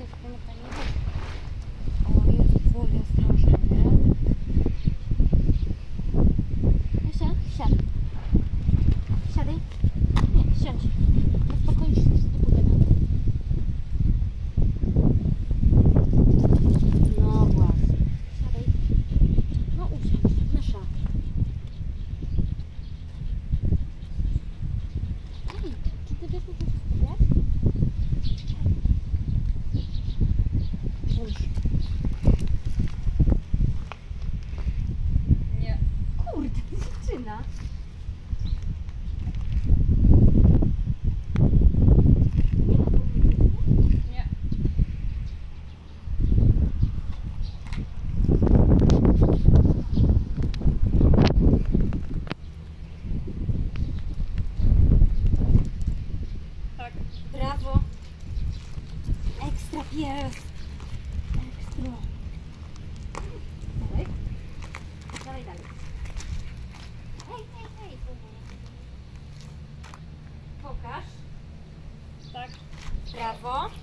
się w tym ekranie. O Jezu, Wulia strasznie, nie? Kasia, siadaj. Siadaj. Nie, siądź. No spokojnie się nie pogadamy. No właśnie. Siadaj. No usiądź, mysza. Ej, czy ty wiesz, co to jest? Nie. Kurde, dziewczyna. Nie. Tak. Brawo. Ekstra pies. Ekstra. Dalej. Dalej, dalej. Hej, hej, hej. Pokaż. Tak. Brawo.